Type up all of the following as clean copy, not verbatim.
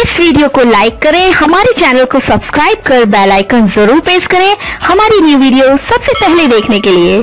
इस वीडियो को लाइक करें, हमारे चैनल को सब्सक्राइब कर बेल आइकन जरूर प्रेस करें हमारी न्यू वीडियो सबसे पहले देखने के लिए।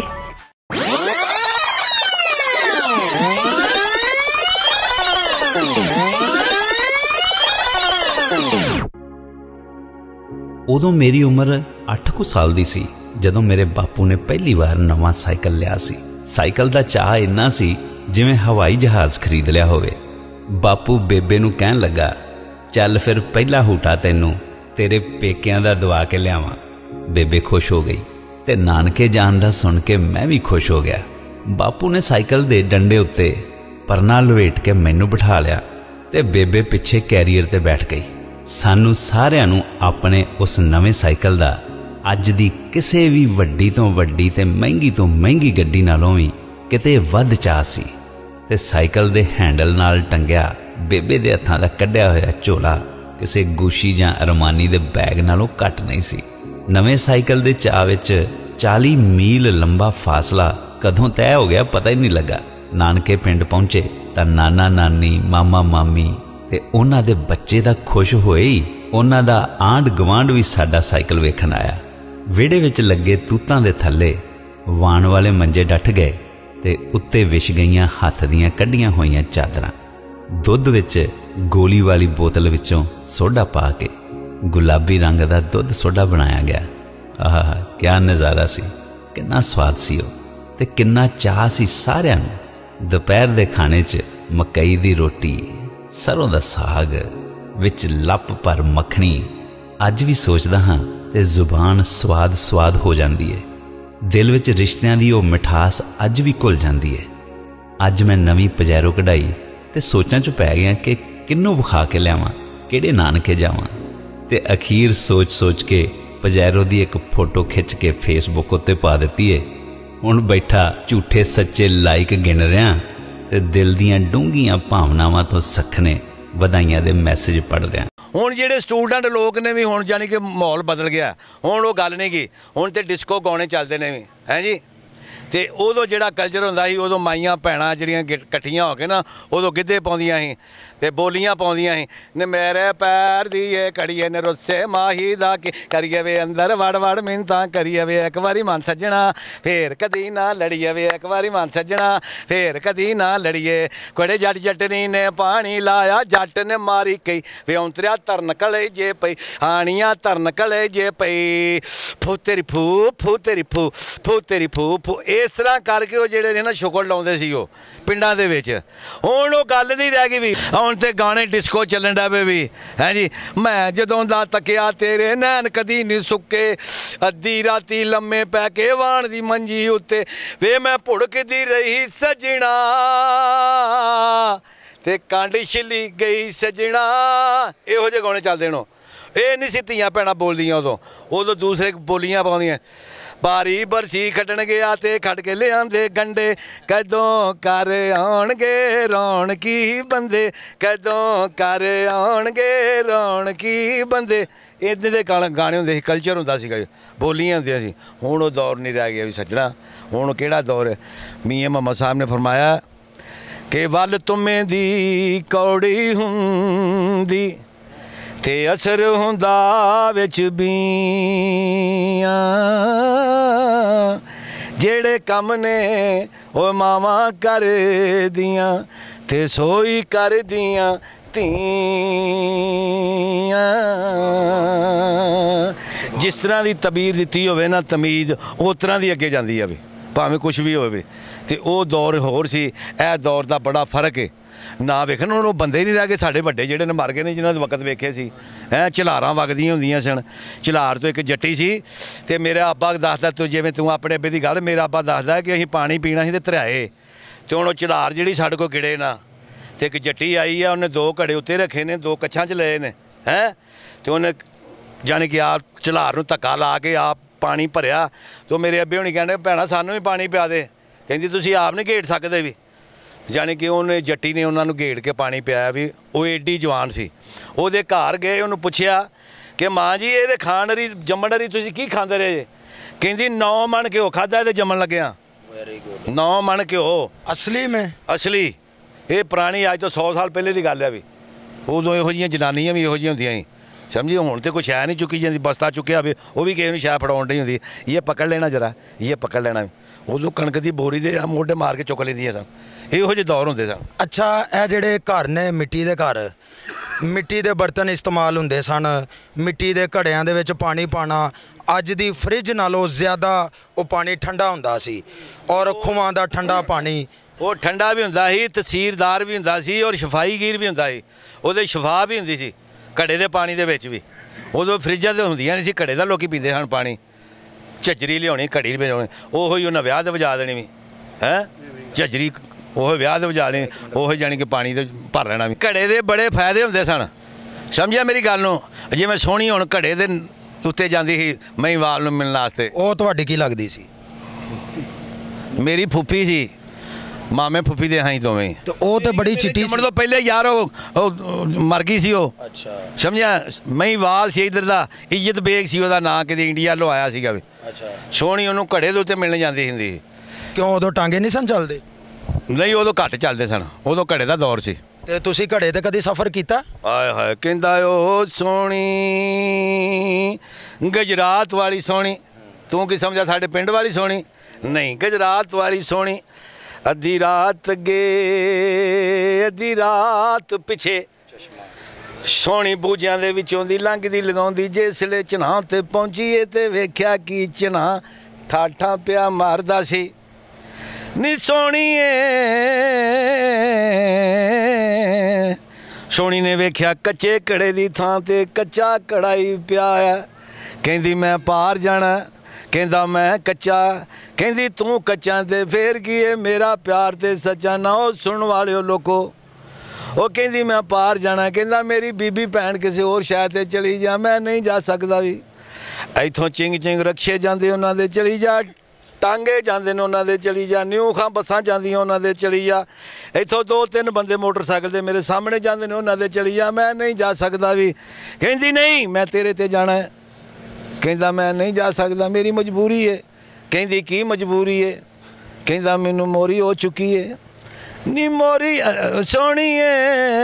उदों मेरी उम्र 8 कुछ साल दी सी जदों मेरे बापू ने पहली बार नवा साइकिल लिया सी। साइकिल दा चाह इन्ना सी जिवें हवाई जहाज खरीद लिया होवे। बापू बेबे नूं कहण लगा, चल फिर पहला हूटा तैनूं तेरे पेकियां दा दवा के लियावां। बेबे खुश हो गई ते नानके जान दा सुन के मैं भी खुश हो गया। बापू ने साइकिल दे डंडे उत्ते परना लवेट के मैनूं बिठा लिया ते बेबे पिछे कैरियर ते बैठ गई। सानू सारिआं नूं अपने उस नवे साइकिल दा अज दी किसी भी वड्डी तो वड्डी ते महंगी गड्डी नालों भी किते वध चाह सी। ते साइकिल दे हैंडल नाल टंगिया बेबे दे हत्थां दा कढ़िया होया झोला किसी गुशी जां अरमानी दे बैग नालों घट नहीं सी। नवे साइकिल दे चाह विच 40 मील लंबा फासला कदों तय हो गया पता ही नहीं लगा। नानके पिंड पहुंचे तां नाना नानी मामा मामी ते उन्हां दे बच्चे दा खुश होए ही उन्हां दा आंढ गवांढ भी साडा साइकिल वेखण आया। विहड़े विच लगे तूतां दे थल्ले वाण वाले मंजे डट गए ते उत्ते विछ गईयां हत्थ दीयां कड्डियां होईयां चादरां। दुध विच गोली वाली बोतल विचों सोडा पा के गुलाबी रंग दा दुध सोडा बनाया गया। आह क्या नज़ारा सी, किन्ना स्वाद सी ओ ते किन्ना चाह सी सारिआं नूं। दोपहर दे खाने च मकई दी रोटी, सरों दा साग विच लप पर मखनी अज भी सोचदा हां ते जुबान स्वाद स्वाद हो जाती है। दिल विच रिश्तियां दी ओ मिठास अज भी घुल जाती है। अज मैं नवीं पजैरो कढ़ाई ते सोचां च पै गया कि किन्नू विखा के लियावां, किहड़े नानके जावां। ते अखीर सोच सोच के पजैरो दी एक फोटो खिंच के फेसबुक उत्ते पा दित्ती है। हुण बैठा झूठे सच्चे लाइक गिन रहा ते दिल दियां डूंघियां भावनावां तो सखने वधाइयां दे मैसेज पढ़ रहा। हुण जिहड़े स्टूडेंट लोग ने भी हुण जानी कि माहौल बदल गया। हुण वो गल नहीं गी, हुण ते डिस्को गाने चलते ने भी हैं जी। ते उदों जिहड़ा कल्चर हुंदा सी उदों माइयां भैणां जिहड़ियां कट्ठियां हो के ना उदों गिद्धे पाउंदियां सी ते बोलियां पाउंदियां सी। ने मेरे पैर दिए कड़िए ने रुस्से माही दा कि करिए वे अंदर वड़ वड़ मिन्नतां करिए वे एक बारी मन सज्जणा फिर कदी ना लड़िए वे एक बारी मन सज्जणा फिर कदी ना लड़िए। कोड़े जट जटनी ने पानी लाया जट ने मारी कई वे औंतरिया तरन कले जे पई आनियां तरन कले जे पई फू तेरी फू फू तेरी फू फू तेरी फू फू। इस तरह करके वो जेड़े ने ना शुकर लाउंदे सी वो पिंडां दे विच। हुण वो गल नहीं रह गई भी हुण ते गाने डिस्को चलन डे पे भी हैं जी। मैं जदों दा तकिया तेरे नैन कदी नहीं सुक्के अद्धी राती लम्मे पै के वाण दी मंजी उत्ते वे मैं भुड़कदी रही सजना ते कांडी छिली गई सजना। इहो जे गाने चलदे न। ये नहीं सी धीआं भैणां बोलदियां उदों दूसरे बोलियां पाउंदियां। बारी बरसी खड्डण गया ते खड़ के लिआंदे गंडे कदों कर आउणगे रौणकी बंदे कदों कर आउणगे रौणकी बंदे। इदां दे गाने हुंदे सी, कल्चर हुंदा सीगा, बोलियां हुंदियां सी। हुण वो दौर नहीं रह गया भी सज्जणा। हुण किहड़ा दौर है। मियां मोहम्मद साहब ने फरमाया कि वल तुमें दी कौड़ी हुंदी ते असर हुंदा विच बीआं जेड़े कम ने ओ मावां कर दियां ते सोई कर दियां धीआं। जिस तरह की तबीर दिती होवे ना तमीज़ उस तरह की अगे जाती है भावें कुछ भी होवे। ते वो दौर होर सी, ए दौर का बड़ा फर्क है ना। वेखन हुण बंदे नहीं रह गए। साडे वड्डे जिहड़े ने मर गए ने जिन्हां दे वक्त वेखे सी हैं झलारां वगदियां हुंदियां सन। झलार तो एक जट्टी सी ते मेरे आबा दसदा तूं जिवें तूं अपने अब्बे दी गल मेरा आबा दसदा कि असीं पानी पीना सी ते धराए ते हुण झलार जिहड़ी साडे कोल गिड़े ना ते एक जट्टी आई है उन्हें 2 घड़े उत्ते रखे ने 2 कच्छां च लए ने हैं ते उन्हें जानी कि आप झलार नूं धक्का ला के आप पानी भरिया तो मेरे अब्बे होनी कहंदे भैणा सानूं भी पानी पिया दे। कहंदी तुसीं आप नहीं घेड़ सकदे भी। जानी कि उन्हें जट्टी ने उन्होंने घेड़ के पानी पियाया भी। वो एडी जवान सी। उहदे घर गए उन्होंने पुछया कि माँ जी ये खाण री जम्मण री तुसीं की खांदे रहे? कहंदी 9 मन घ्यो खादा ते जम्मण लग्या। 9 मन घ्यो असली में असली। ये पुरानी अज तो 100 साल पहले की गल है भी ਉਦੋਂ ਇਹੋ ਜਿਹੀਆਂ ਜਨਾਨੀਆਂ ਵੀ ਇਹੋ ਜਿਹੀਆਂ ਹੁੰਦੀਆਂ ਸੀ ਸਮਝੀ। ਹੁਣ ਤੇ ਕੋਈ ਸ਼ੈ ਨਹੀਂ ਚੁੱਕੀ ਜਾਂਦੀ, ਬਸਤਾ ਚੁੱਕਿਆ ਹੋਵੇ ਉਹ ਵੀ ਕਿਸੇ ਨੂੰ ਸ਼ੈ ਫੜਾਉਣ ਨਹੀਂ ਹੁੰਦੀ, ਇਹ ਪਕੜ ਲੈਣਾ ਜਰਾ, ਇਹ ਪਕੜ ਲੈਣਾ। ਉਦੋਂ ਕਣਕ ਦੀ ਬੋਰੀ ਦੇ ਮੋਢੇ ਮਾਰ ਕੇ ਚੁੱਕ ਲੈਂਦੀਆਂ ਸਨ, ਇਹੋ ਜਿਹੇ ਦੌਰ ਹੁੰਦੇ ਸਨ। ਅੱਛਾ, ਇਹ ਜਿਹੜੇ ਘਰ ਨੇ ਮਿੱਟੀ ਦੇ ਘਰ, ਮਿੱਟੀ ਦੇ ਬਰਤਨ ਇਸਤੇਮਾਲ ਹੁੰਦੇ ਸਨ, ਮਿੱਟੀ ਦੇ ਘੜਿਆਂ ਦੇ ਵਿੱਚ ਪਾਣੀ ਪਾਣਾ, ਅੱਜ ਦੀ ਫਰਿੱਜ ਨਾਲੋਂ ਜ਼ਿਆਦਾ ਉਹ ਪਾਣੀ ਠੰਡਾ ਹੁੰਦਾ ਸੀ, ਔਰ ਖੂਹਾਂ ਦਾ ਠੰਡਾ ਪਾਣੀ ਉਹ ਠੰਡਾ ਵੀ ਹੁੰਦਾ ਸੀ, ਤਸੀਰਦਾਰ ਵੀ ਹੁੰਦਾ ਸੀ, ਔਰ ਸ਼ਫਾਈਗੀਰ ਵੀ ਹੁੰਦਾ ਸੀ, ਉਹਦੇ ਸ਼ਫਾ ਵੀ ਹੁੰਦੀ ਸੀ ਘੜੇ ਦੇ ਪਾਣੀ ਦੇ ਵਿੱਚ ਵੀ। ਉਦੋਂ ਫਰਿੱਜਾਂ ਤੇ ਹੁੰਦੀਆਂ ਨਹੀਂ ਸੀ, ਘੜੇ ਦਾ ਲੋਕੀ ਪੀਂਦੇ ਹਨ ਪਾਣੀ। ਝੱਜਰੀ ਲਿਆਉਣੀ, ਘੜੀ ਲਿਆਉਣੀ, ਉਹੀ ਉਹਨਾਂ ਵਿਆਹ ਤੇ ਵਜਾ ਦੇਣੀ ਵੀ ਹੈ ਝੱਜਰੀ, ਉਹ ਵਿਆਹ ਤੇ ਵਜਾ ਲੈਣੀ, ਉਹ ਜਾਣੀ ਕਿ ਪਾਣੀ ਤੇ ਭਰ ਲੈਣਾ ਵੀ। ਘੜੇ ਦੇ ਬੜੇ ਫਾਇਦੇ ਹੁੰਦੇ ਸਨ, ਸਮਝਿਆ ਮੇਰੀ ਗੱਲ ਨੂੰ। ਜਿਵੇਂ ਸੋਹਣੀ ਹੁਣ ਘੜੇ ਦੇ ਉੱਤੇ ਜਾਂਦੀ ਸੀ ਮਹੀਂਵਾਲ ਨੂੰ ਮਿਲਣ ਵਾਸਤੇ। ਉਹ ਤੁਹਾਡੀ ਕੀ ਲੱਗਦੀ ਸੀ? ਮੇਰੀ ਫੁੱਫੀ ਸੀ, ਮਾਮੇ ਫੁੱਫੀ ਦੇ ਹਾਂ ਹੀ ਦੋਵੇਂ। ਤੇ ਉਹ ਤੇ ਬੜੀ ਚਿੱਟੀ ਸੀ। ਤੋਂ ਪਹਿਲੇ ਯਾਰ ਉਹ ਮਰ ਗਈ ਸੀ ਉਹ। ਅੱਛਾ, ਸਮਝਿਆ। ਮਹੀਂਵਾਲ ਸੀ ਇੱਧਰ ਦਾ, ਇੱਜ਼ਤ ਬੇਗ ਸੀ ਉਹਦਾ ਨਾਂ, ਕਿਤੇ ਇੰਡੀਆ ਲੋ ਆਇਆ ਸੀਗਾ ਵੀ। ਅੱਛਾ, ਸੋਹਣੀ ਉਹਨੂੰ ਘੜੇ ਦੇ ਉੱਤੇ ਮਿਲਣ ਜਾਂਦੀ ਹੁੰਦੀ ਸੀ। ਕਿਉਂ ਉਦੋਂ ਟਾਂਗੇ ਨਹੀਂ ਸਨ ਚੱਲਦੇ? ਨਹੀਂ, ਉਦੋਂ ਘੱਟ ਚੱਲਦੇ ਸਨ, ਉਦੋਂ ਘੜੇ ਦਾ ਦੌਰ ਸੀ। ਤੇ ਤੁਸੀਂ ਘੜੇ ਤੇ ਕਦੀ ਸਫ਼ਰ ਕੀਤਾ? ਆਏ ਹਾਏ, ਕਹਿੰਦਾ ਉਹ ਸੋਹਣੀ ਗੁਜਰਾਤ ਵਾਲੀ ਸੋਹਣੀ, ਤੂੰ ਕੀ ਸਮਝਿਆ ਸਾਡੇ ਪਿੰਡ ਵਾਲੀ ਸੋਹਣੀ? ਨਹੀਂ, ਗੁਜਰਾਤ ਵਾਲੀ ਸੋਹਣੀ। ਅੱਧੀ ਰਾਤ ਅੱਗੇ ਅੱਧੀ ਰਾਤ ਪਿੱਛੇ, ਸੋਹਣੀ ਬੂਝਿਆਂ ਦੇ ਵਿੱਚੋਂ ਦੀ ਲੰਘਦੀ ਲਗਾਉਂਦੀ, ਜਿਸਲੇ ਚਨਾਹ ਤੇ ਪਹੁੰਚੀਏ ਤੇ ਵੇਖਿਆ ਕੀ ਚਨਾਹ ਠਾਠਾਂ ਪਿਆ ਮਾਰਦਾ ਸੀ। ਨੀ ਸੋਹਣੀਏ, ਸੋਹਣੀ ਨੇ ਵੇਖਿਆ ਕੱਚੇ ਘੜੇ ਦੀ ਥਾਂ ਤੇ ਕੱਚਾ ਕੜਾਈ ਪਿਆ ਆ। ਕਹਿੰਦੀ ਮੈਂ ਪਾਰ ਜਾਣਾ, ਕਹਿੰਦਾ ਮੈਂ ਕੱਚਾ, ਕਹਿੰਦੀ ਤੂੰ ਕੱਚਾ ਤੇ ਫੇਰ ਕੀ ਏ, ਮੇਰਾ ਪਿਆਰ ਤੇ ਸੱਚਾ ਨਾ। ਉਹ ਸੁਣਨ ਵਾਲਿਓ ਲੋਕੋ, ਉਹ ਕਹਿੰਦੀ ਮੈਂ ਪਾਰ ਜਾਣਾ, ਕਹਿੰਦਾ ਮੇਰੀ ਬੀਬੀ ਭੈਣ ਕਿਸੇ ਹੋਰ ਸ਼ਹਿਰ ਤੇ ਚਲੀ ਜਾ, ਮੈਂ ਨਹੀਂ ਜਾ ਸਕਦਾ ਵੀ। ਇੱਥੋਂ ਚਿੰਗ ਚਿੰਗ ਰਕਸ਼ੇ ਜਾਂਦੇ ਉਹਨਾਂ ਦੇ ਚਲੀ ਜਾ, ਟਾਂਗੇ ਜਾਂਦੇ ਨੇ ਉਹਨਾਂ ਦੇ ਚਲੀ ਜਾ, ਨਿਊ ਖਾਂ ਬੱਸਾਂ ਜਾਂਦੀਆਂ ਉਹਨਾਂ ਦੇ ਚਲੀ ਜਾ, ਇੱਥੋਂ 2-3 ਬੰਦੇ ਮੋਟਰਸਾਈਕਲ ਤੇ ਮੇਰੇ ਸਾਹਮਣੇ ਜਾਂਦੇ ਨੇ ਉਹਨਾਂ ਦੇ ਚਲੀ ਜਾ, ਮੈਂ ਨਹੀਂ ਜਾ ਸਕਦਾ ਵੀ। ਕਹਿੰਦੀ ਨਹੀਂ, ਮੈਂ ਤੇਰੇ ਤੇ ਜਾਣਾ ਹੈ। ਕਹਿੰਦਾ ਮੈਂ ਨਹੀਂ ਜਾ ਸਕਦਾ, ਮੇਰੀ ਮਜਬੂਰੀ ਹੈ। ਕਹਿੰਦੀ ਕੀ ਮਜਬੂਰੀ ਹੈ? ਕਹਿੰਦਾ ਮੈਨੂੰ ਮੋਰੀ ਹੋ ਚੁੱਕੀ ਹੈ। ਨੀ ਮੋਰੀ ਸੋਹਣੀ ਹੈ,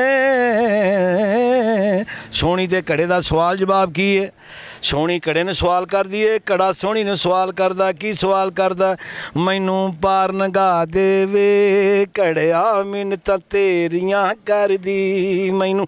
ਸੋਹਣੀ ਦੇ ਘੜੇ ਦਾ ਸਵਾਲ ਜਵਾਬ ਕੀ ਹੈ? ਸੋਹਣੀ ਘੜੇ ਨੂੰ ਸਵਾਲ ਕਰਦੀ ਏ, ਘੜਾ ਸੋਹਣੀ ਨੂੰ ਸਵਾਲ ਕਰਦਾ। ਕੀ ਸਵਾਲ ਕਰਦਾ? ਮੈਨੂੰ ਪਾਰ ਨਗਾ ਦੇਵੇ ਘੜਿਆ ਮਿੰਨਤਾਂ ਤੇਰੀਆਂ ਕਰਦੀ, ਮੈਨੂੰ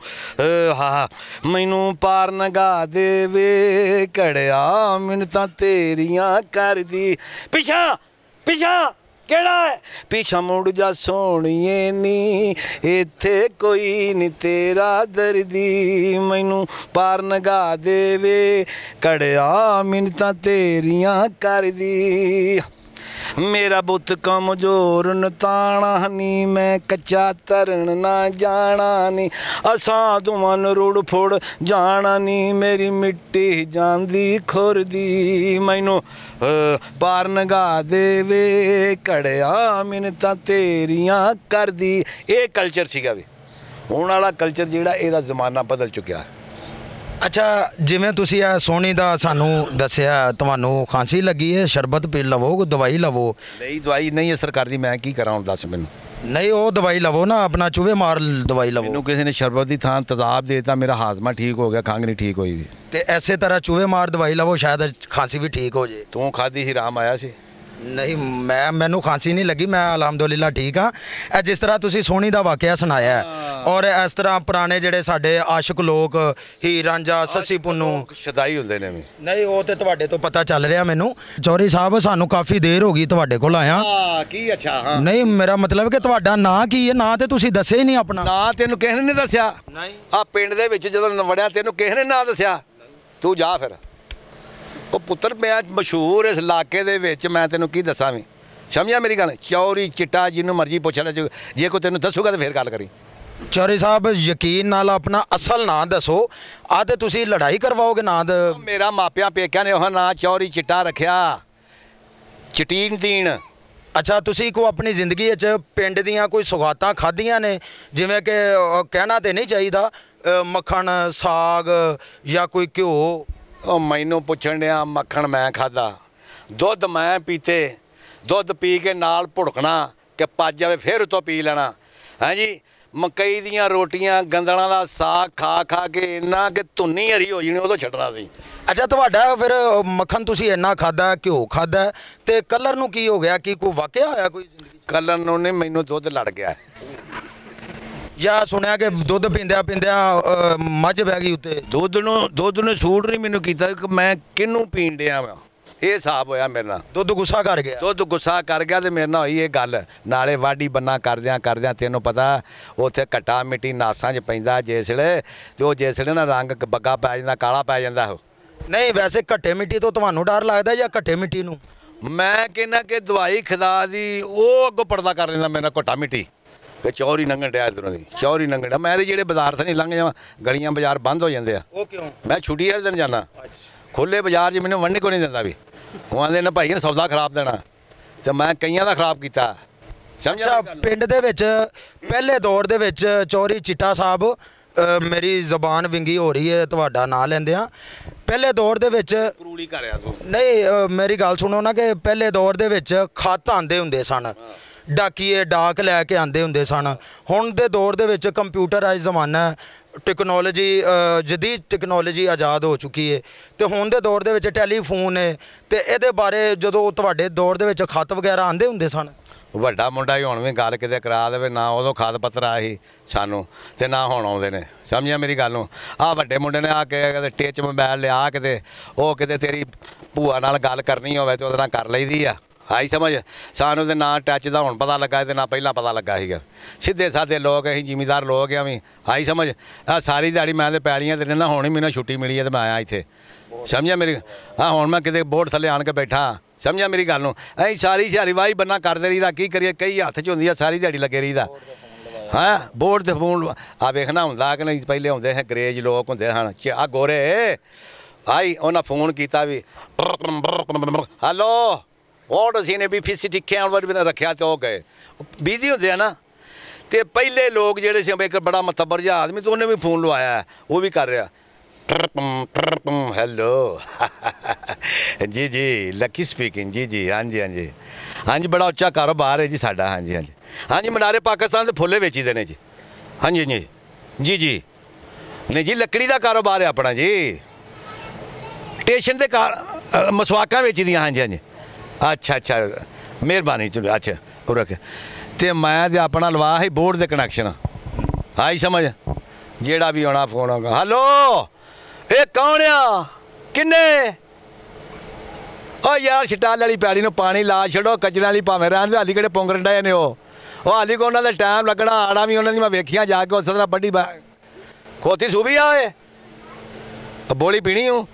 ਮੈਨੂੰ ਪਾਰ ਨਗਾ ਦੇਵੇ ਘੜਿਆ ਮਿੰਨਤਾਂ ਤੇਰੀਆਂ ਕਰਦੀ। ਪਿਛਾ ਪਿਛਾ ਕਿਹੜਾ ਹੈ? ਪਿਛਾ ਮੁੜ ਜਾ ਸੋਹਣੀਏ ਨੀ, ਇੱਥੇ ਕੋਈ ਨਹੀਂ ਤੇਰਾ ਦਰਦੀ, ਮੈਨੂੰ ਪਾਰ ਨਗਾ ਦੇਵੇ ਘੜਿਆ ਮਿੰਨਤਾਂ ਤੇਰੀਆਂ ਕਰਦੀ। ਮੇਰਾ ਬੁੱਤ ਕਮਜ਼ੋਰ ਨਤਾਣਾ ਨੀ, ਮੈਂ ਕੱਚਾ ਤਰਨ ਨਾ ਜਾਣਾ ਨੀ, ਅਸਾਂ ਦੋਵਾਂ ਨੂੰ ਰੁੜ ਫੁੜ ਜਾਣਾ ਨੀ, ਮੇਰੀ ਮਿੱਟੀ ਜਾਂਦੀ ਖੁਰਦੀ, ਮੈਨੂੰ ਪਾਰ ਨਗਾ ਦੇਵੇ ਘੜਿਆ ਮਿੰਨਤਾਂ ਤੇਰੀਆਂ ਕਰਦੀ। ਇਹ ਕਲਚਰ ਸੀਗਾ ਵੀ। ਹੁਣ ਵਾਲਾ ਕਲਚਰ ਜਿਹੜਾ, ਇਹਦਾ ਜ਼ਮਾਨਾ ਬਦਲ ਚੁੱਕਿਆ। ਅੱਛਾ, ਜਿਵੇਂ ਤੁਸੀਂ ਇਹ ਸੋਹਣੀ ਦਾ ਸਾਨੂੰ ਦੱਸਿਆ, ਤੁਹਾਨੂੰ ਖਾਂਸੀ ਲੱਗੀ ਹੈ, ਸ਼ਰਬਤ ਪੀ ਲਵੋ, ਦਵਾਈ ਲਵੋ। ਨਹੀਂ, ਦਵਾਈ ਨਹੀਂ ਹੈ ਸਰਕਾਰ ਦੀ, ਮੈਂ ਕੀ ਕਰਾਂ ਹੁਣ ਦੱਸ ਮੈਨੂੰ। ਨਹੀਂ, ਉਹ ਦਵਾਈ ਲਵੋ ਨਾ, ਆਪਣਾ ਚੂਹੇ ਮਾਰ ਦਵਾਈ ਲਵੋ। ਮੈਨੂੰ ਕਿਸੇ ਨੇ ਸ਼ਰਬਤ ਦੀ ਥਾਂ ਤੇਜ਼ਾਬ ਦੇ ਦਿੱਤਾ, ਮੇਰਾ ਹਾਜ਼ਮਾ ਠੀਕ ਹੋ ਗਿਆ, ਖੰਘ ਨਹੀਂ ਠੀਕ ਹੋਈ ਵੀ। ਤੇ ਐਸੇ ਤਰ੍ਹਾਂ ਚੂਹੇ ਮਾਰ ਦਵਾਈ ਲਵੋ, ਸ਼ਾਇਦ ਖਾਂਸੀ ਵੀ ਠੀਕ ਹੋ ਜੇ। ਤੂੰ ਖਾਧੀ ਸੀ, ਆਰਾਮ ਆਇਆ ਸੀ? ਨਹੀਂ, ਮੈਨੂੰ ਖਾਂਸੀ ਨਹੀਂ ਲੱਗੀ, ਮੈਂ ਅਲਹਮਦੁਲਿਲਾ ਠੀਕ ਹਾਂ। ਇਹ ਜਿਸ ਤਰ੍ਹਾਂ ਤੁਸੀਂ ਸੋਹਣੀ ਦਾ ਵਾਕਿਆ ਸੁਣਾਇਆ, ਔਰ ਇਸ ਤਰ੍ਹਾਂ ਪੁਰਾਣੇ ਜਿਹੜੇ ਸਾਡੇ ਆਸ਼ਿਕ ਲੋਕ, ਹੀਰ ਰਾਂਝਾ, ਸੱਸੀ ਪੁੰਨੂ, ਸ਼ਦਾਈ ਹੁੰਦੇ ਨੇ ਵੀ। ਨਹੀਂ, ਉਹ ਤੇ ਤੁਹਾਡੇ ਤੋਂ ਪਤਾ ਚੱਲ ਰਿਹਾ ਮੈਨੂੰ। ਚੌਧਰੀ ਸਾਹਿਬ, ਸਾਨੂੰ ਕਾਫੀ ਦੇਰ ਹੋ ਗਈ ਤੁਹਾਡੇ ਕੋਲ ਆਇਆ। ਕੀ? ਅੱਛਾ, ਹਾਂ। ਨਹੀਂ, ਮੇਰਾ ਮਤਲਬ ਕਿ ਤੁਹਾਡਾ ਨਾਂ ਕੀ ਹੈ? ਨਾਂ ਤੇ ਤੁਸੀਂ ਦੱਸਿਆ ਹੀ ਨਹੀਂ ਆਪਣਾ। ਨਾਂ ਤੈਨੂੰ ਕਿਸੇ ਨੇ ਨਹੀਂ ਦੱਸਿਆ? ਨਹੀਂ। ਆ ਪਿੰਡ ਦੇ ਵਿੱਚ ਜਦੋਂ ਵੜਿਆ ਤੈਨੂੰ ਕਿਸੇ ਨੇ ਨਾਂ ਦੱਸਿਆ? ਤੂੰ ਜਾ ਫਿਰ। ਉਹ ਪੁੱਤਰ, ਮੈਂ ਮਸ਼ਹੂਰ ਇਸ ਇਲਾਕੇ ਦੇ ਵਿੱਚ, ਮੈਂ ਤੈਨੂੰ ਕੀ ਦੱਸਾਂ ਵੀ, ਸਮਝਿਆ ਮੇਰੀ ਗੱਲ? ਚੌਰੀ ਚਿੱਟਾ ਜਿਹਨੂੰ ਮਰਜ਼ੀ ਪੁੱਛ ਲੈ, ਜੇ ਕੋਈ ਤੈਨੂੰ ਦੱਸੂਗਾ ਤਾਂ ਫਿਰ ਗੱਲ ਕਰੀ। ਚੌਧਰੀ ਸਾਹਿਬ, ਯਕੀਨ ਨਾਲ ਆਪਣਾ ਅਸਲ ਨਾਂ ਦੱਸੋ। ਆ ਤੇ ਤੁਸੀਂ ਲੜਾਈ ਕਰਵਾਓਗੇ ਨਾਂ ਦਾ? ਮੇਰਾ ਮਾਪਿਆਂ ਪੇਕਿਆਂ ਨੇ ਉਹ ਨਾਂ ਚੌਰੀ ਚਿੱਟਾ ਰੱਖਿਆ, ਚਟੀਨ ਦੀਨ। ਅੱਛਾ, ਤੁਸੀਂ ਕੋ ਆਪਣੀ ਜ਼ਿੰਦਗੀ ਵਿੱਚ ਪਿੰਡ ਦੀਆਂ ਕੋਈ ਸੁਗਾਤਾਂ ਖਾਧੀਆਂ ਨੇ, ਜਿਵੇਂ ਕਿ ਕਹਿਣਾ ਤੇ ਨਹੀਂ ਚਾਹੀਦਾ, ਮੱਖਣ, ਸਾਗ ਜਾਂ ਕੋਈ ਘਿਓ? ਉਹ ਮੈਨੂੰ ਪੁੱਛਣ ਡਿਆ, ਮੱਖਣ ਮੈਂ ਖਾਦਾ, ਦੁੱਧ ਮੈਂ ਪੀਤੇ, ਦੁੱਧ ਪੀ ਕੇ ਨਾਲ ਭੁੜਕਣਾ ਕਿ ਪੱਜ ਜਾਵੇ ਫਿਰ ਉਤੋਂ ਪੀ ਲੈਣਾ। ਹਾਂਜੀ, ਮਕਈ ਦੀਆਂ ਰੋਟੀਆਂ ਗੰਦਲਾਂ ਦਾ ਸਾਗ ਖਾ ਖਾ ਕੇ ਇੰਨਾ ਕਿ ਧੁੰਨੀ ਹਰੀ ਹੋ ਜਾਣੀ ਉਦੋਂ ਛੱਡਣਾ ਸੀ। ਅੱਛਾ ਤੁਹਾਡਾ ਫਿਰ ਮੱਖਣ ਤੁਸੀਂ ਇੰਨਾ ਖਾਦਾ, ਘਿਓ ਖਾਦਾ, ਤੇ ਕਲਰ ਨੂੰ ਕੀ ਹੋ ਗਿਆ? ਕੀ ਕੋਈ ਵਾਕਿਆ ਹੋਇਆ ਕੋਈ ਜ਼ਿੰਦਗੀ 'ਚ? ਕਲਰ ਨੂੰ ਨੇ ਮੈਨੂੰ ਦੁੱਧ ਲੜ ਗਿਆ ਜਾਂ ਸੁਣਿਆ ਕਿ ਦੁੱਧ ਪੀਂਦਿਆਂ ਮੱਝ ਬਹਿ ਗਈ ਉੱਤੇ? ਦੁੱਧ ਨੇ ਸੂਟ ਨਹੀਂ ਮੈਨੂੰ ਕੀਤਾ ਕਿ ਮੈਂ ਕਿਹਨੂੰ ਪੀਣ ਡਿਆ ਵਾ। ਇਹ ਹਿਸਾਬ ਹੋਇਆ ਮੇਰੇ ਨਾਲ। ਦੁੱਧ ਗੁੱਸਾ ਕਰ ਗਿਆ? ਦੁੱਧ ਗੁੱਸਾ ਕਰ ਗਿਆ ਤੇ ਮੇਰੇ ਨਾਲ ਹੋਈ ਇਹ ਗੱਲ। ਨਾਲੇ ਵਾਢੀ ਬੰਨਾ ਕਰਦਿਆਂ ਤੈਨੂੰ ਪਤਾ ਉੱਥੇ ਘੱਟਾ ਮਿੱਟੀ ਨਾਸਾਂ 'ਚ ਪੈਂਦਾ ਜਿਸਲੇ, ਤੇ ਉਹ ਜਿਸਲੇ ਨਾ ਰੰਗ ਬੱਗਾ ਪੈ ਜਾਂਦਾ, ਕਾਲਾ ਪੈ ਜਾਂਦਾ ਉਹ। ਨਹੀਂ ਵੈਸੇ ਘੱਟੇ ਮਿੱਟੀ ਤੋਂ ਤੁਹਾਨੂੰ ਡਰ ਲੱਗਦਾ ਜਾਂ ਘੱਟੇ ਮਿੱਟੀ ਨੂੰ? ਮੈਂ ਕਹਿੰਦਾ ਕਿ ਦਵਾਈ ਖਦਾ ਦੀ ਉਹ ਅੱਗੋਂ ਪਰਦਾ ਕਰ ਲੈਂਦਾ ਮੇਰੇ ਨਾਲ ਘੱਟਾ ਮਿੱਟੀ। ਫਿਰ ਚੌਰੀ ਲੰਘਣ ਡਿਆ ਇੱਧਰੋਂ ਦੀ, ਚੌਰੀ ਲੰਘਣ ਡਿਆ। ਮੈਂ ਤੇ ਜਿਹੜੇ ਬਾਜ਼ਾਰ ਤੋਂ ਨਹੀਂ ਲੰਘ ਜਾਵਾਂ, ਗਲੀਆਂ ਬਾਜ਼ਾਰ ਬੰਦ ਹੋ ਜਾਂਦੇ ਆ। ਉਹ ਕਿਉਂ? ਮੈਂ ਛੁੱਟੀ ਵਾਲੇ ਦਿਨ ਜਾਣਾ। ਖੁੱਲੇ ਬਾਜ਼ਾਰ 'ਚ ਮੈਨੂੰ ਵੰਡਣੇ ਕੋ ਨਹੀਂ ਦਿੰਦਾ ਵੀ। ਉਹ ਆਂਦੇ ਨੇ ਭਾਈ ਨੇ ਸੌਦਾ ਖਰਾਬ ਦੇਣਾ, ਤੇ ਮੈਂ ਕਈਆਂ ਦਾ ਖਰਾਬ ਕੀਤਾ। ਸਮਝਿਆ? ਪਿੰਡ ਦੇ ਵਿੱਚ ਪਹਿਲੇ ਦੌਰ ਦੇ ਵਿੱਚ ਚੌਰੀ ਚਿੱਟਾ ਸਾਹਿਬ, ਮੇਰੀ ਜ਼ਬਾਨ ਵਿੰਗੀ ਹੋ ਰਹੀ ਹੈ ਤੁਹਾਡਾ ਨਾਂ ਲੈਂਦਿਆਂ, ਪਹਿਲੇ ਦੌਰ ਦੇ ਵਿੱਚ ਕਰੂਲੀ ਕਰਿਆ ਤੂੰ। ਨਹੀਂ ਮੇਰੀ ਗੱਲ ਸੁਣੋ ਨਾ, ਕਿ ਪਹਿਲੇ ਦੌਰ ਦੇ ਵਿੱਚ ਖੱਤ ਆਉਂਦੇ ਹੁੰਦੇ ਸਨ, ਡਾਕੀਏ ਡਾਕ ਲੈ ਕੇ ਆਉਂਦੇ ਹੁੰਦੇ ਸਨ। ਹੁਣ ਦੇ ਦੌਰ ਦੇ ਵਿੱਚ ਕੰਪਿਊਟਰਾਈਜ਼ ਜ਼ਮਾਨਾ ਹੈ, ਟੈਕਨੋਲੋਜੀ ਜਦੀਦ ਟੈਕਨੋਲੋਜੀ ਆਜ਼ਾਦ ਹੋ ਚੁੱਕੀ ਹੈ, ਤੇ ਹੁਣ ਦੇ ਦੌਰ ਦੇ ਵਿੱਚ ਟੈਲੀਫੋਨ ਹੈ। ਤੇ ਇਹਦੇ ਬਾਰੇ ਜਦੋਂ ਤੁਹਾਡੇ ਦੌਰ ਦੇ ਵਿੱਚ ਖੱਤ ਵਗੈਰਾ ਆਉਂਦੇ ਹੁੰਦੇ ਸਨ? ਵੱਡਾ ਮੁੰਡਾ ਹੀ ਹੁਣ ਵੀ ਗੱਲ ਕਿਤੇ ਕਰਾ ਦੇਵੇ ਨਾ, ਉਦੋਂ ਖਾਦ ਪੱਤਰ ਆਇਆ ਸੀ ਸਾਨੂੰ, ਤੇ ਨਾ ਹੁਣ ਆਉਂਦੇ ਨੇ। ਸਮਝਿਆ ਮੇਰੀ ਗੱਲ ਨੂੰ? ਆਹ ਵੱਡੇ ਮੁੰਡੇ ਨੇ ਆ ਕੇ ਕਿਤੇ ਟਿੱਚ ਮੋਬਾਈਲ ਲਿਆ, ਕਿਤੇ ਉਹ ਕਿਤੇ ਤੇਰੀ ਭੂਆ ਨਾਲ ਗੱਲ ਕਰਨੀ ਹੋਵੇ ਤੇ ਉਹਦੇ ਨਾਲ ਕਰ ਲਈਦੀ ਆ। ਆਈ ਸਮਝ? ਸਾਨੂੰ ਤੇ ਨਾ ਟੱਚ ਦਾ ਹੁਣ ਪਤਾ ਲੱਗਾ ਤੇ ਨਾ ਪਹਿਲਾਂ ਪਤਾ ਲੱਗਾ ਸੀਗਾ। ਸਿੱਧੇ ਸਾਦੇ ਲੋਕ, ਅਸੀਂ ਜ਼ਿਮੀਂਦਾਰ ਲੋਕ ਆ ਵੀ। ਆਈ ਸਮਝ? ਆ ਸਾਰੀ ਦਿਹਾੜੀ ਮੈਂ ਤੇ ਪੈਲੀਆਂ ਤੇ ਨਾ, ਹੁਣ ਹੀ ਮੈਨੂੰ ਛੁੱਟੀ ਮਿਲੀ ਹੈ ਤੇ ਮੈਂ ਆਇਆ ਇੱਥੇ। ਸਮਝਿਆ ਮੇਰੀ? ਹਾਂ ਹੁਣ ਮੈਂ ਕਿਤੇ ਬੋਰਡ ਥੱਲੇ ਆਣ ਕੇ ਬੈਠਾ। ਸਮਝਿਆ ਮੇਰੀ ਗੱਲ ਨੂੰ? ਅਸੀਂ ਸਾਰੀ ਸਿਹਾਰੀ ਵਾਹੀ ਬੰਨਾ ਕਰਦੇ ਰਹੀਦਾ। ਕੀ ਕਰੀਏ, ਕਈ ਹੱਥ 'ਚ ਹੁੰਦੀ ਆ, ਸਾਰੀ ਦਿਹਾੜੀ ਲੱਗੇ ਰਹੀਦਾ। ਹਾਂ ਬੋਰਡ ਤੇ ਫੋਨ ਆ ਵੇਖਣਾ ਹੁੰਦਾ ਕਿ ਨਹੀਂ? ਪਹਿਲੇ ਹੁੰਦੇ ਹੈ ਅੰਗਰੇਜ਼ ਲੋਕ ਹੁੰਦੇ ਹਨ, ਆ ਗੋਰੇ। ਆਈ ਉਹਨਾਂ ਫੋਨ ਕੀਤਾ ਵੀ, ਹੈਲੋ ਉਹ ਅਸੀਂ ਨੇ ਵੀ ਫਿਸਿਟੀ ਕੈਮਰਾ ਵੀ ਰੱਖਿਆ ਤੇ ਉਹ ਗਏ। ਬਿਜ਼ੀ ਹੁੰਦੇ ਆ ਨਾ। ਤੇ ਪਹਿਲੇ ਲੋਕ ਜਿਹੜੇ ਸੀ, ਇੱਕ ਬੜਾ ਮਤਬਰ ਜਿਹਾ ਆਦਮੀ, ਤੇ ਉਹਨੇ ਵੀ ਫੋਨ ਲਵਾਇਆ, ਉਹ ਵੀ ਕਰ ਰਿਹਾ ਹੈਲੋ ਜੀ ਜੀ ਲੱਕੀ ਸਪੀਕਿੰਗ ਜੀ ਜੀ ਹਾਂਜੀ ਹਾਂਜੀ ਹਾਂਜੀ ਬੜਾ ਉੱਚਾ ਕਾਰੋਬਾਰ ਹੈ ਜੀ ਸਾਡਾ। ਹਾਂਜੀ ਹਾਂਜੀ ਹਾਂਜੀ ਮਨਾਰੇ ਪਾਕਿਸਤਾਨ ਦੇ ਫੁੱਲੇ ਵੇਚੀਦੇ ਨੇ ਜੀ। ਹਾਂਜੀ ਹਾਂਜੀ ਜੀ ਜੀ ਨਹੀਂ ਜੀ ਲੱਕੜੀ ਦਾ ਕਾਰੋਬਾਰ ਹੈ ਆਪਣਾ ਜੀ। ਸਟੇਸ਼ਨ ਦੇ ਮਸਵਾਕਾਂ ਵੇਚਦੀਆਂ। ਹਾਂਜੀ ਹਾਂਜੀ ਅੱਛਾ ਅੱਛਾ ਮਿਹਰਬਾਨੀ ਚਲੋ। ਅੱਛਾ ਉਹ ਰੱਖ। ਤੇ ਮੈਂ ਤੇ ਆਪਣਾ ਲਵਾ ਸੀ ਬੋਰਡ ਦੇ ਕਨੈਕਸ਼ਨ। ਆਈ ਸਮਝ? ਜਿਹੜਾ ਵੀ ਆਉਣਾ ਫੋਨ ਆਊਗਾ, ਹੈਲੋ ਇਹ ਕੌਣ ਆ? ਕਿੰਨੇ? ਉਹ ਯਾਰ ਛਟਾਲ ਵਾਲੀ ਪੈੜੀ ਨੂੰ ਪਾਣੀ ਲਾ ਛੱਡੋ, ਕਚਰਾਂ ਵਾਲੀ ਭਾਵੇਂ ਰਹਿਣ ਦੇ। ਹਾਲੀ ਕਿਹੜੇ ਪੁੰਗਰਨ ਡਏ ਨੇ ਉਹ ਹਾਲੀ ਕੋ ਉਹਨਾਂ ਦਾ ਟਾਈਮ ਲੱਗਣਾ। ਆੜਾ ਵੀ ਉਹਨਾਂ ਦੀ ਮੈਂ ਵੇਖੀਆਂ ਜਾ ਕੇ ਉਸ ਤਰ੍ਹਾਂ ਵੱਡੀ ਖੋਤੀ ਸੂਬੀ ਆ। ਓਏ ਬੋਲੀ ਪੀਣੀ ਹੂੰ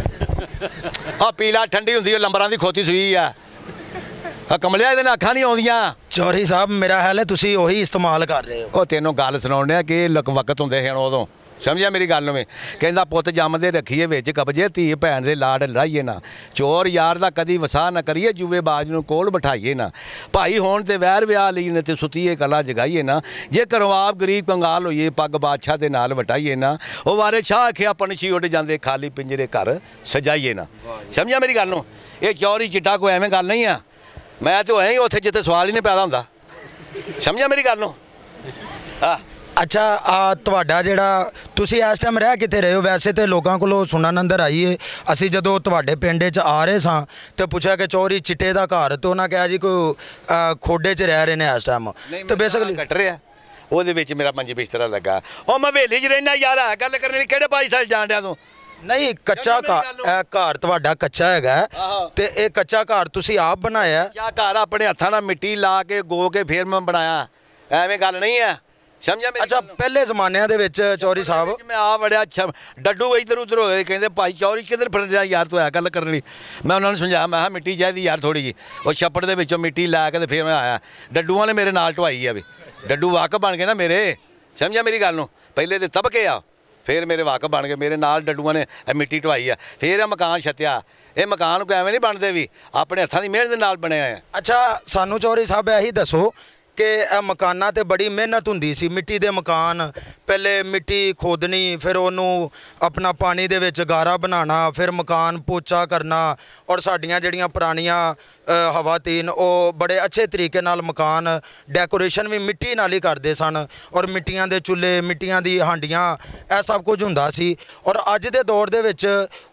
ਆ ਪੀਲਾ ਠੰਡੀ ਹੁੰਦੀ ਹੈ, ਲੰਬਰਾਂ ਦੀ ਖੋਤੀ ਸੂਈ ਆ। ਆ ਕਮਲਿਆ ਇਹਦੇ ਨਾਲ ਅੱਖਾਂ ਨਹੀਂ ਆਉਂਦੀਆਂ। ਚੌਰੀ ਸਾਹਿਬ ਮੇਰਾ ਹਾਲ ਹੈ ਤੁਸੀਂ ਉਹੀ ਇਸਤੇਮਾਲ ਕਰ ਰਹੇ ਹੋ। ਉਹ ਤੈਨੂੰ ਗੱਲ ਸੁਣਾਉਣ ਡਿਆ ਕਿ ਵਕਤ ਹੁੰਦੇ ਹਨ ਉਦੋਂ। ਸਮਝਿਆ ਮੇਰੀ ਗੱਲ ਨੂੰ? ਵੀ ਕਹਿੰਦਾ ਪੁੱਤ ਜੰਮਦੇ ਰੱਖੀਏ ਵਿੱਚ ਕਬਜੇ, ਧੀ ਭੈਣ ਦੇ ਲਾਡ ਲਾਈਏ ਨਾ, ਚੋਰ ਯਾਰ ਦਾ ਕਦੀ ਵਸਾ ਨਾ ਕਰੀਏ, ਜੂਵੇ ਬਾਜ ਨੂੰ ਕੋਲ ਬਿਠਾਈਏ ਨਾ, ਭਾਈ ਹੋਣ ਤੇ ਵੈਰ ਵਿਆਹ ਲਈ ਨੇ ਤੇ ਸੁਤੀਏ ਕਲਾ ਜਗਾਈਏ ਨਾ, ਜੇ ਘਰੋਂ ਆਪ ਗਰੀਬ ਕੰਗਾਲ ਹੋਈਏ ਪੱਗ ਬਾਦਸ਼ਾਹ ਦੇ ਨਾਲ ਵਟਾਈਏ ਨਾ, ਉਹ ਵਾਰੇ ਸ਼ਾਹ ਆਖਿਆ ਪੰਛੀ ਉੱਡ ਜਾਂਦੇ ਖਾਲੀ ਪਿੰਜਰੇ ਘਰ ਸਜਾਈਏ ਨਾ। ਸਮਝਿਆ ਮੇਰੀ ਗੱਲ ਨੂੰ? ਇਹ ਚੌਰੀ ਚਿੱਟਾ ਕੋਈ ਐਵੇਂ ਗੱਲ ਨਹੀਂ ਆ। ਮੈਂ ਤਾਂ ਹੋਇਆ ਹੀ ਉੱਥੇ ਜਿੱਥੇ ਸਵਾਲ ਹੀ ਨਹੀਂ ਪੈਦਾ ਹੁੰਦਾ। ਸਮਝਿਆ ਮੇਰੀ ਗੱਲ ਨੂੰ? ਆ ਅੱਛਾ ਤੁਹਾਡਾ ਜਿਹੜਾ ਤੁਸੀਂ ਇਸ ਟਾਈਮ ਰਹਿ ਕਿੱਥੇ ਰਹੇ ਹੋ? ਵੈਸੇ ਤੇ ਲੋਕਾਂ ਕੋਲੋਂ ਸੁਣਨ ਅੰਦਰ ਆਈਏ, ਅਸੀਂ ਜਦੋਂ ਤੁਹਾਡੇ ਪਿੰਡ 'ਚ ਆ ਰਹੇ ਸਾਂ ਤੇ ਪੁੱਛਿਆ ਕਿ ਚੌਰੀ ਚਿੱਟੇ ਦਾ ਘਰ, ਤੇ ਉਹਨਾਂ ਕਿਹਾ ਜੀ ਕੋਈ ਖੋਡੇ 'ਚ ਰਹਿ ਰਹੇ ਨੇ ਇਸ ਟਾਈਮ। ਤੇ ਬੇਸਿਕਲੀ ਕੱਟ ਰਿਹਾ ਉਹਦੇ ਵਿੱਚ ਮੇਰਾ ਮੰਜੀ ਬਿਸਤਰਾ ਲੱਗਾ। ਉਹ ਮੈਂ ਹਵੇਲੀ 'ਚ ਰਹਿਣਾ ਯਾਰ, ਗੱਲ ਕਰਨ ਲਈ ਕਿਹੜੇ ਭਾਈ ਸਾਹਿਬ ਜਾਣ ਡਿਆ ਤੂੰ? ਨਹੀਂ ਕੱਚਾ ਘਰ ਤੁਹਾਡਾ ਕੱਚਾ ਹੈਗਾ, ਤੇ ਇਹ ਕੱਚਾ ਘਰ ਤੁਸੀਂ ਆਪ ਬਣਾਇਆ? ਕੱਚਾ ਘਰ ਆਪਣੇ ਹੱਥਾਂ ਨਾਲ ਮਿੱਟੀ ਲਾ ਕੇ ਗੋ ਕੇ ਫੇਰ ਮੈਂ ਬਣਾਇਆ, ਐਵੇਂ ਗੱਲ ਨਹੀਂ ਹੈ। ਸਮਝਿਆ ਮੇਰੀ? ਅੱਛਾ ਪਹਿਲੇ ਜ਼ਮਾਨਿਆਂ ਦੇ ਵਿੱਚ ਚੌਰੀ ਸਾਹਿਬ ਮੈਂ ਆ ਵੜਿਆ ਡੱਡੂ ਇੱਧਰ ਉੱਧਰ ਹੋ ਗਏ, ਕਹਿੰਦੇ ਭਾਈ ਚੌਰੀ ਕਿੱਧਰ ਫਿਰ ਰਿਹਾ ਯਾਰ ਤੂੰ ਆ ਗੱਲ ਕਰਨ ਲਈ। ਮੈਂ ਉਹਨਾਂ ਨੂੰ ਸਮਝਾਇਆ, ਮੈਂ ਕਿਹਾ ਮਿੱਟੀ ਚਾਹੀਦੀ ਯਾਰ ਥੋੜ੍ਹੀ ਜਿਹੀ। ਉਹ ਛੱਪੜ ਦੇ ਵਿੱਚੋਂ ਮਿੱਟੀ ਲੈ ਕੇ ਤੇ ਫਿਰ ਮੈਂ ਆਇਆ। ਡੱਡੂਆਂ ਨੇ ਮੇਰੇ ਨਾਲ ਢਵਾਈ ਆ ਵੀ, ਡੱਡੂ ਵਾਕਫ ਬਣ ਗਏ ਨਾ ਮੇਰੇ। ਸਮਝਿਆ ਮੇਰੀ ਗੱਲ ਨੂੰ? ਪਹਿਲੇ ਤੇ ਤਬਕੇ ਆ, ਫਿਰ ਮੇਰੇ ਵਾਕਫ ਬਣ ਗਏ, ਮੇਰੇ ਨਾਲ ਡੱਡੂਆਂ ਨੇ ਮਿੱਟੀ ਢਵਾਈ ਆ, ਫਿਰ ਇਹ ਮਕਾਨ ਛੱਤਿਆ। ਇਹ ਮਕਾਨ ਕੋਈ ਐਵੇਂ ਨਹੀਂ ਬਣਦੇ ਵੀ, ਆਪਣੇ ਹੱਥਾਂ ਦੀ ਮਿਹਨਤ ਦੇ ਨਾਲ ਬਣਿਆ ਆ। ਅੱਛਾ ਸਾਨੂੰ ਚੌਰੀ ਸਾਹਿਬ ਇਹੀ ਦੱਸੋ कि ਇਹ ਮਕਾਨਾਂ ਤੇ ਬੜੀ ਮਿਹਨਤ ਹੁੰਦੀ ਸੀ। ਮਿੱਟੀ ਦੇ ਮਕਾਨ, ਪਹਿਲੇ ਮਿੱਟੀ ਖੋਦਣੀ, ਫਿਰ ਉਹਨੂੰ ਆਪਣਾ ਪਾਣੀ ਦੇ ਵਿੱਚ ਗਾਰਾ ਬਣਾਉਣਾ, ਫਿਰ ਮਕਾਨ ਪੋਚਾ ਕਰਨਾ। ਔਰ ਸਾਡੀਆਂ ਜਿਹੜੀਆਂ ਪੁਰਾਣੀਆਂ ਹਵਾਤੀਨ ਉਹ ਬੜੇ ਅੱਛੇ ਤਰੀਕੇ ਨਾਲ ਮਕਾਨ ਡੈਕੋਰੇਸ਼ਨ ਵੀ ਮਿੱਟੀ ਨਾਲ ਹੀ ਕਰਦੇ ਸਨ। ਔਰ ਮਿੱਟੀਆਂ ਦੇ ਚੁੱਲ੍ਹੇ, ਮਿੱਟੀਆਂ ਦੀ ਹਾਂਡੀਆਂ, ਇਹ ਸਭ ਕੁਝ ਹੁੰਦਾ ਸੀ। ਔਰ ਅੱਜ ਦੇ ਦੌਰ ਦੇ ਵਿੱਚ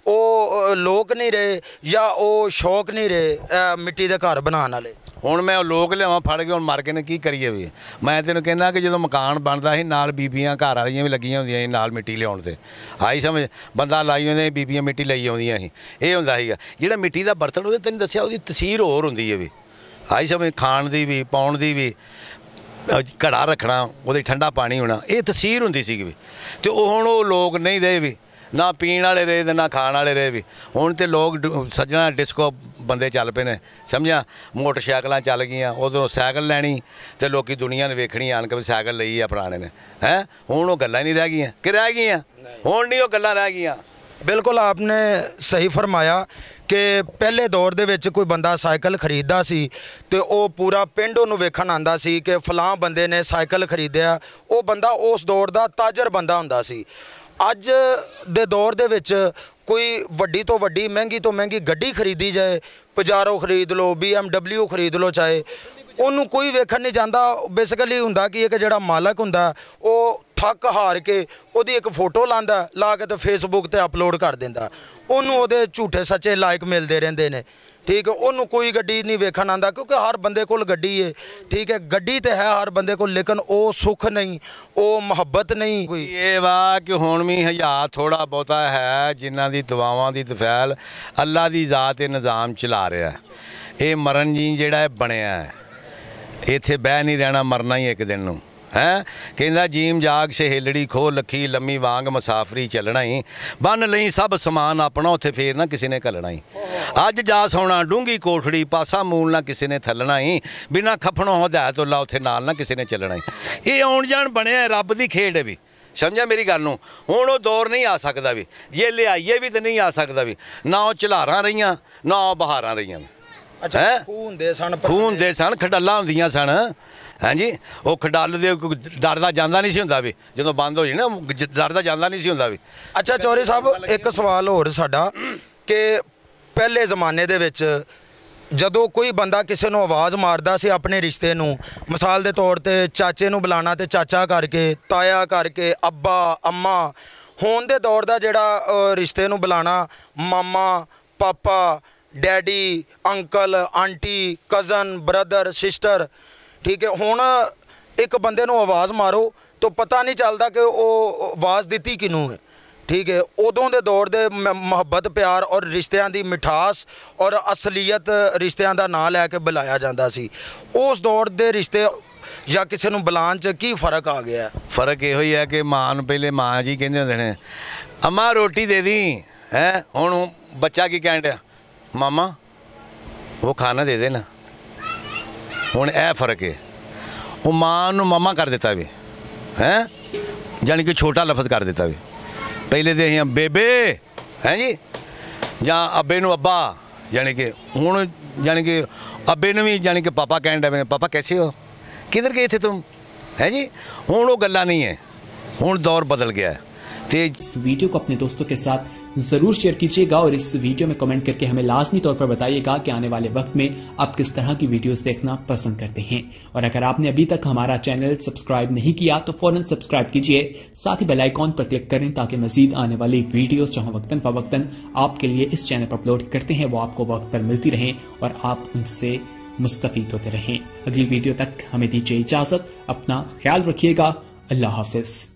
ਉਹ ਲੋਕ ਨਹੀਂ ਰਹੇ ਜਾਂ ਉਹ ਸ਼ੌਕ ਨਹੀਂ ਰਹੇ ਮਿੱਟੀ ਦੇ ਘਰ ਬਣਾਉਣ ਵਾਲੇ। ਹੁਣ ਮੈਂ ਲੋਕ ਲਿਆਵਾਂ ਫੜ ਕੇ, ਹੁਣ ਮਰ ਕੇ ਨੇ ਕੀ ਕਰੀਏ ਵੀ। ਮੈਂ ਤੈਨੂੰ ਕਹਿੰਦਾ ਕਿ ਜਦੋਂ ਮਕਾਨ ਬਣਦਾ ਸੀ ਨਾਲ ਬੀਬੀਆਂ ਘਰ ਵਾਲੀਆਂ ਵੀ ਲੱਗੀਆਂ ਹੁੰਦੀਆਂ ਸੀ ਨਾਲ ਮਿੱਟੀ ਲਿਆਉਣ ਤੇ। ਆਈ ਸਮਝ, ਬੰਦਾ ਲਾਈ ਹੁੰਦੇ ਬੀਬੀਆਂ ਮਿੱਟੀ ਲਈ ਆਉਂਦੀਆਂ ਸੀ। ਇਹ ਹੁੰਦਾ ਸੀਗਾ ਜਿਹੜਾ ਮਿੱਟੀ ਦਾ ਬਰਤਨ, ਉਹਦੇ ਤੈਨੂੰ ਦੱਸਿਆ ਉਹਦੀ ਤਸੀਰ ਹੋਰ ਹੁੰਦੀ ਹੈ ਵੀ। ਆਈ ਸਮਝ, ਖਾਣ ਦੀ ਵੀ, ਪਾਉਣ ਦੀ ਵੀ, ਘੜਾ ਰੱਖਣਾ, ਉਹਦੇ ਠੰਡਾ ਪਾਣੀ ਹੋਣਾ, ਇਹ ਤਸੀਰ ਹੁੰਦੀ ਸੀਗੀ ਵੀ। ਅਤੇ ਉਹ ਹੁਣ ਉਹ ਲੋਕ ਨਹੀਂ ਰਹੇ ਵੀ, ਨਾ ਪੀਣ ਵਾਲੇ ਰਹੇ ਤੇ ਨਾ ਖਾਣ ਵਾਲੇ ਰਹੇ ਵੀ। ਹੁਣ ਤੇ ਲੋਕ ਸੱਜਣਾ ਡਿਸਕੋ ਬੰਦੇ ਚੱਲ ਪਏ ਨੇ, ਸਮਝਿਆ। ਮੋਟਰਸਾਈਕਲਾਂ ਚੱਲ ਗਈਆਂ, ਉਧਰੋਂ ਸਾਈਕਲ ਲੈਣੀ ਤੇ ਲੋਕੀ ਦੁਨੀਆ ਨੂੰ ਵੇਖਣੀ ਆਣ ਕੇ ਵੀ ਸਾਈਕਲ ਲਈ ਆ ਪੁਰਾਣੇ ਨੇ। ਹੈਂ, ਹੁਣ ਉਹ ਗੱਲਾਂ ਨਹੀਂ ਰਹਿ ਗਈਆਂ ਕਿ ਰਹਿ ਗਈਆਂ? ਹੁਣ ਨਹੀਂ ਉਹ ਗੱਲਾਂ ਰਹਿ ਗਈਆਂ। ਬਿਲਕੁਲ ਆਪਨੇ ਸਹੀ ਫਰਮਾਇਆ ਕਿ ਪਹਿਲੇ ਦੌਰ ਦੇ ਵਿੱਚ ਕੋਈ ਬੰਦਾ ਸਾਈਕਲ ਖਰੀਦਦਾ ਸੀ ਤੇ ਉਹ ਪੂਰਾ ਪਿੰਡ ਉਹਨੂੰ ਵੇਖਣ ਆਉਂਦਾ ਸੀ ਕਿ ਫਲਾਂ ਬੰਦੇ ਨੇ ਸਾਈਕਲ ਖਰੀਦਿਆ। ਉਹ ਬੰਦਾ ਉਸ ਦੌਰ ਦਾ ਤਾਜਰ ਬੰਦਾ ਹੁੰਦਾ ਸੀ। ਅੱਜ ਦੇ ਦੌਰ ਦੇ ਵਿੱਚ ਕੋਈ ਵੱਡੀ ਤੋਂ ਵੱਡੀ, ਮਹਿੰਗੀ ਤੋਂ ਮਹਿੰਗੀ ਗੱਡੀ ਖਰੀਦੀ ਜਾਏ, ਪਜਾਰੋ ਖਰੀਦ ਲਓ, BMW ਖਰੀਦ ਲਓ, ਚਾਹੇ ਉਹਨੂੰ ਕੋਈ ਵੇਖਣ ਨਹੀਂ ਜਾਂਦਾ। ਬੇਸਿਕਲੀ ਹੁੰਦਾ ਕਿ ਇੱਕ ਜਿਹੜਾ ਮਾਲਕ ਹੁੰਦਾ ਉਹ ਥੱਕ ਹਾਰ ਕੇ ਉਹਦੀ ਇੱਕ ਫੋਟੋ ਲਾਉਂਦਾ, ਲਾ ਕੇ ਤੇ ਫੇਸਬੁੱਕ ਤੇ ਅਪਲੋਡ ਕਰ ਦਿੰਦਾ। ਉਹਨੂੰ ਉਹਦੇ ਝੂਠੇ ਸੱਚੇ ਲਾਇਕ ਮਿਲਦੇ ਰਹਿੰਦੇ ਨੇ। ਠੀਕ ਹੈ, ਉਹਨੂੰ ਕੋਈ ਗੱਡੀ ਨਹੀਂ ਵੇਖਣ ਆਉਂਦਾ ਕਿਉਂਕਿ ਹਰ ਬੰਦੇ ਕੋਲ ਗੱਡੀ ਹੈ। ਠੀਕ ਹੈ, ਗੱਡੀ ਤੇ ਹੈ ਹਰ ਬੰਦੇ ਕੋਲ, ਲੇਕਿਨ ਉਹ ਸੁੱਖ ਨਹੀਂ, ਉਹ ਮੁਹੱਬਤ ਨਹੀਂ ਕੋਈ। ਇਹ ਵਾ ਕਿ ਹੁਣ ਵੀ ਹਯਾ ਥੋੜ੍ਹਾ ਬਹੁਤਾ ਹੈ, ਜਿਨ੍ਹਾਂ ਦੀ ਦੁਆਵਾਂ ਦੀ ਤਫੈਲ ਅੱਲਾ ਦੀ ਜ਼ਾਤ ਇਹ ਨਿਜ਼ਾਮ ਚਲਾ ਰਿਹਾ। ਇਹ ਮਰਨ ਜੀ ਜਿਹੜਾ ਬਣਿਆ ਹੈ, ਇੱਥੇ ਬਹਿ ਨਹੀਂ ਰਹਿਣਾ, ਮਰਨਾ ਹੀ ਇੱਕ ਦਿਨ ਨੂੰ ਹੈ। ਕਹਿੰਦਾ ਜੀਮ ਜਾਗ ਸਹੇਲੜੀ ਖੋ ਲੱਖੀ ਲੰਮੀ ਵਾਂਗ ਮੁਸਾਫਰੀ ਚੱਲਣਾ ਹੀ, ਬੰਨ ਲਈ ਸਭ ਸਮਾਨ ਆਪਣਾ ਉੱਥੇ ਫੇਰ ਨਾ ਕਿਸੇ ਨੇ ਘੱਲਣਾ ਹੀ। ਅੱਜ ਜਾ ਸੋਣਾ ਡੂੰਗੀ ਕੋਠੜੀ ਪਾਸਾ ਮੂਲ ਨਾ ਕਿਸੇ ਨੇ ਥੱਲਣਾ ਹੀ, ਬਿਨਾਂ ਖਫਣੋਂ ਹਦਾਇਤੁੱਲਾ ਉੱਥੇ ਨਾਲ ਨਾ ਕਿਸੇ ਨੇ ਚੱਲਣਾ ਹੀ। ਇਹ ਆਉਣ ਜਾਣ ਬਣਿਆ ਰੱਬ ਦੀ ਖੇਡ ਹੈ ਵੀ, ਸਮਝਿਆ ਮੇਰੀ ਗੱਲ ਨੂੰ। ਹੁਣ ਉਹ ਦੌਰ ਨਹੀਂ ਆ ਸਕਦਾ ਵੀ, ਜੇ ਲਿਆਈਏ ਵੀ ਤਾਂ ਨਹੀਂ ਆ ਸਕਦਾ ਵੀ। ਨਾ ਉਹ ਝਲਾਰਾਂ ਰਹੀਆਂ ਨਾ ਉਹ ਬਹਾਰਾਂ ਰਹੀਆਂ। ਅੱਛਾ, ਖੂਨ ਦੇ ਸਨ, ਖੂਨ ਦੇ ਸਨ, ਖਡੱਲਾਂ ਹੁੰਦੀਆਂ ਸਨ। ਹਾਂਜੀ, ਉਹ ਖਡੱਲ ਦੇ ਡਰਦਾ ਜਾਂਦਾ ਨਹੀਂ ਸੀ ਹੁੰਦਾ ਵੀ, ਜਦੋਂ ਬੰਦ ਹੋ ਜਾਏ ਨਾ ਡਰਦਾ ਜਾਂਦਾ ਨਹੀਂ ਸੀ ਹੁੰਦਾ ਵੀ। ਅੱਛਾ ਚੌਧਰੀ ਸਾਹਿਬ, ਇੱਕ ਸਵਾਲ ਹੋਰ ਸਾਡਾ ਕਿ ਪਹਿਲੇ ਜ਼ਮਾਨੇ ਦੇ ਵਿੱਚ ਜਦੋਂ ਕੋਈ ਬੰਦਾ ਕਿਸੇ ਨੂੰ ਆਵਾਜ਼ ਮਾਰਦਾ ਸੀ ਆਪਣੇ ਰਿਸ਼ਤੇ ਨੂੰ, ਮਿਸਾਲ ਦੇ ਤੌਰ ਤੇ ਚਾਚੇ ਨੂੰ ਬੁਲਾਉਣਾ ਤੇ ਚਾਚਾ ਕਰਕੇ, ਤਾਇਆ ਕਰਕੇ, ਅੱਬਾ ਅੰਮਾ। ਹੁਣ ਦੇ ਦੌਰ ਦਾ ਜਿਹੜਾ ਰਿਸ਼ਤੇ ਨੂੰ ਬੁਲਾਉਣਾ ਮਾਮਾ, ਪਾਪਾ, daddy, uncle, aunty, cousin, brother, sister. ਠੀਕ ਹੈ, ਹੁਣ ਇੱਕ ਬੰਦੇ ਨੂੰ ਆਵਾਜ਼ ਮਾਰੋ ਤਾਂ ਪਤਾ ਨਹੀਂ ਚੱਲਦਾ ਕਿ ਉਹ ਆਵਾਜ਼ ਦਿੱਤੀ ਕਿਹਨੂੰ ਹੈ। ਠੀਕ ਹੈ, ਉਦੋਂ ਦੇ ਦੌਰ ਦੇ ਮੁਹੱਬਤ ਪਿਆਰ ਔਰ ਰਿਸ਼ਤਿਆਂ ਦੀ ਮਿਠਾਸ ਔਰ ਅਸਲੀਅਤ ਰਿਸ਼ਤਿਆਂ ਦਾ ਨਾਂ ਲੈ ਕੇ ਬੁਲਾਇਆ ਜਾਂਦਾ ਸੀ। ਉਸ ਦੌਰ ਦੇ ਰਿਸ਼ਤੇ ਜਾਂ ਕਿਸੇ ਨੂੰ ਬੁਲਾਉਣ 'ਚ ਕੀ ਫ਼ਰਕ ਆ ਗਿਆ? ਫ਼ਰਕ ਇਹੋ ਹੀ ਹੈ ਕਿ ਮਾਂ ਨੂੰ ਪਹਿਲੇ ਮਾਂ ਜੀ ਕਹਿੰਦੇ ਹੁੰਦੇ ਨੇ, ਅੰਮਾ ਰੋਟੀ ਦੇ ਦੀ। ਹੈ, ਹੁਣ ਬੱਚਾ ਕੀ ਕਹਿਣ ਡਿਆ, ਮਾਮਾ ਉਹ ਖਾਣਾ ਦੇ ਦੇਣਾ। ਹੁਣ ਇਹ ਫ਼ਰਕ ਹੈ। ਉਹ ਮਾਂ ਨੂੰ ਮਾਮਾ ਕਰ ਦਿੱਤਾ ਵੀ, ਹੈ ਜਾਣੀ ਕਿ ਛੋਟਾ ਲਫ਼ਜ਼ ਕਰ ਦਿੱਤਾ ਵੀ। ਪਹਿਲੇ ਤੇ ਅਸੀਂ ਬੇਬੇ ਹੈ ਜੀ, ਜਾਂ ਅੱਬੇ ਨੂੰ ਅੱਬਾ, ਜਾਣੀ ਕਿ ਹੁਣ ਜਾਣੀ ਕਿ ਅੱਬੇ ਨੂੰ ਵੀ ਜਾਣੀ ਕਿ ਪਾਪਾ ਕਹਿਣ ਡੇ ਨੇ, ਪਾਪਾ ਕੈਸੇ ਹੋ, ਕਿਧਰ ਗਏ थे तुम, है जी। ਹੁਣ ਉਹ ਗੱਲਾਂ ਨਹੀਂ ਹੈ, ਹੁਣ दौर बदल गया है। इस वीडियो को अपने दोस्तों के साथ जरूर शेयर कीजिएगा और इस वीडियो में कमेंट करके हमें लाजमी तौर पर बताइएगा कि आने वाले वक्त में आप किस तरह की वीडियोस देखना पसंद करते हैं। और अगर आपने अभी तक हमारा चैनल सब्सक्राइब नहीं किया तो फौरन सब्सक्राइब कीजिए, साथ ही बेल आइकॉन पर क्लिक करें ताकि मजीद आने वाली वीडियो चाहे वक्तन फवक्तन आपके लिए इस चैनल पर अपलोड करते हैं वो आपको वक्त पर मिलती रहें और आप उनसे मुस्तफीद होते रहें। अगली वीडियो तक हमें दीजिए इजाजत, अपना ख्याल रखिएगा। अल्लाह हाफिज।